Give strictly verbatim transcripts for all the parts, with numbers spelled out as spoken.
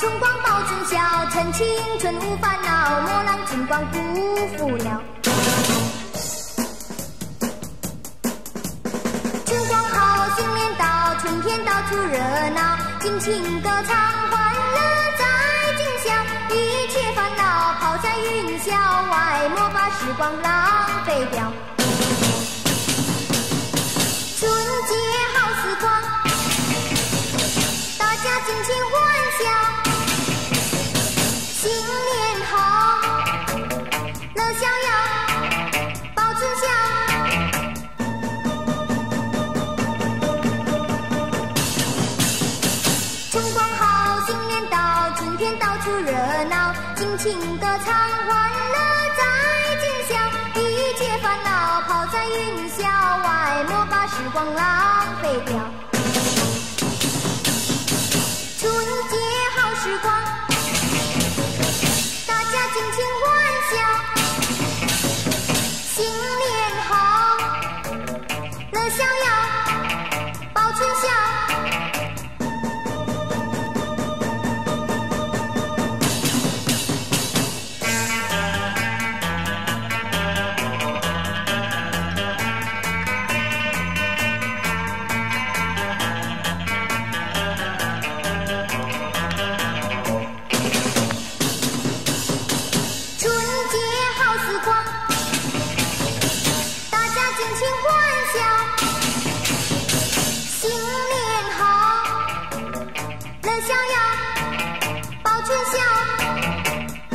春光报春晓，趁青春无烦恼，莫让春光辜负了。春光好，新年到，春天到处热闹，尽情歌唱，欢乐在今宵，一切烦恼抛在云霄外，莫把时光浪费掉。春节好时光，大家尽情欢笑，新年好，乐逍遥，报春晓。春光好，新年到，春天到处热闹，尽情歌唱，欢乐在今宵，一切烦恼抛在云霄外，莫把时光浪费掉。春节好时光，大家尽情欢笑，新年好，乐逍遥，报春晓。逍遥，报春晓。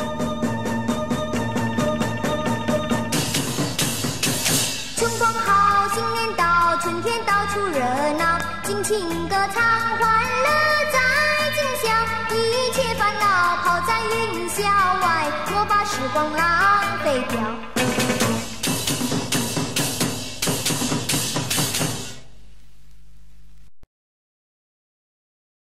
春光好，新年到，春天到处热闹，尽情歌唱，欢乐在今宵，一切烦恼抛在云霄外，莫把时光浪费掉。